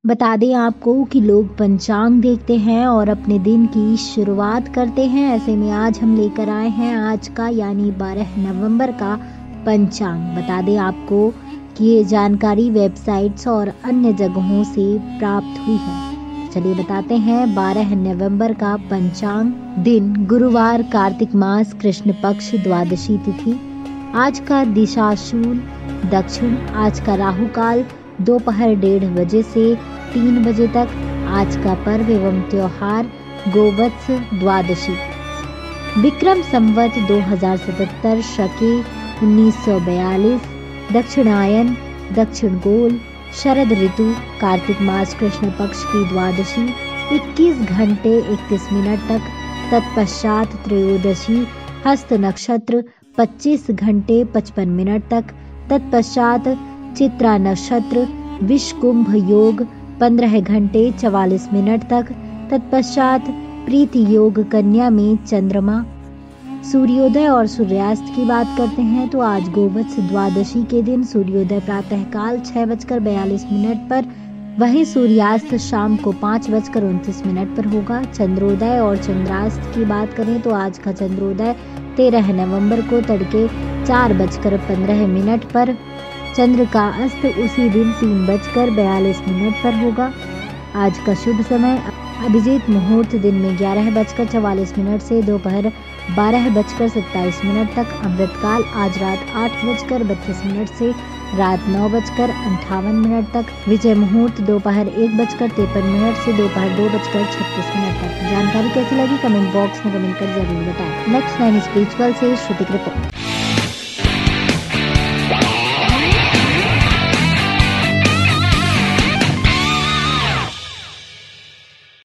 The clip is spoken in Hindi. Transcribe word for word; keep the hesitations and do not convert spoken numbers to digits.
बता दें आपको कि लोग पंचांग देखते हैं और अपने दिन की शुरुआत करते हैं। ऐसे में आज हम लेकर आए हैं आज का यानी बारह नवंबर का पंचांग। बता दें आपको कि ये जानकारी वेबसाइट्स और अन्य जगहों से प्राप्त हुई है। चलिए बताते हैं बारह नवंबर का पंचांग। दिन गुरुवार, कार्तिक मास, कृष्ण पक्ष, द्वादशी तिथि। आज का दिशाशूल दक्षिण। आज का राहु काल दोपहर डेढ़ बजे से तीन बजे तक। आज का पर्व एवं त्योहार गोवत्स द्वादशी। विक्रम संवत दो हजार सतहत्तर, शके उन्नीस सौ बयालीस, दक्षिणायन, दक्षिण गोल, शरद ऋतु, कार्तिक मास, कृष्ण पक्ष की द्वादशी इक्कीस घंटे इकतीस मिनट तक। तत्पश्चात त्रयोदशी, हस्त नक्षत्र पच्चीस घंटे पचपन मिनट तक। तत्पश्चात चित्रा नक्षत्र, विषकुंभ योग पंद्रह घंटे चवालीस मिनट तक। तत्पश्चात प्रीति योग कन्या में चंद्रमा। सूर्योदय और सूर्यास्त की बात करते हैं तो आज गोवत्स द्वादशी के दिन सूर्योदय प्रातः काल छह बजकर बयालीस मिनट पर, वहीं सूर्यास्त शाम को पाँच बजकर उनतीस मिनट पर होगा। चंद्रोदय और चंद्रास्त की बात करें तो आज का चंद्रोदय तेरह नवंबर को तड़के चार बजकर पंद्रह मिनट पर। चंद्र का अस्त उसी दिन तीन बजकर बयालीस मिनट पर होगा। आज का शुभ समय अभिजीत मुहूर्त दिन में ग्यारह बजकर चवालीस मिनट से दोपहर बारह बजकर सत्ताईस मिनट तक। अमृतकाल आज रात आठ बजकर बत्तीस मिनट से रात नौ बजकर अंठावन मिनट तक। विजय मुहूर्त दोपहर एक बजकर तिरपन मिनट से दोपहर दो बजकर छत्तीस मिनट तक। जानकारी कैसी लगी कमेंट बॉक्स में कमेंट कर जरूर बताएं। नेक्स्ट नाइन स्पिरिचुअल से श्रुति रिपोर्ट।